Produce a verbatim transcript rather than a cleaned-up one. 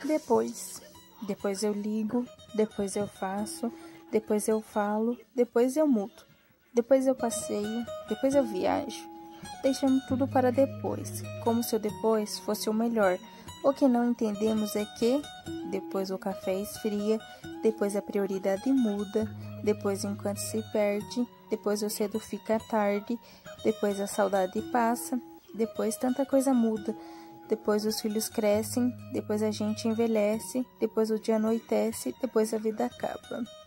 Depois, depois eu ligo, depois eu faço, depois eu falo, depois eu mudo, depois eu passeio, depois eu viajo. Deixamos tudo para depois, como se o depois fosse o melhor. O que não entendemos é que depois o café esfria, depois a prioridade muda, depois o enquanto se perde, depois o cedo fica tarde, depois a saudade passa, depois tanta coisa muda, depois os filhos crescem, depois a gente envelhece, depois o dia anoitece, depois a vida acaba.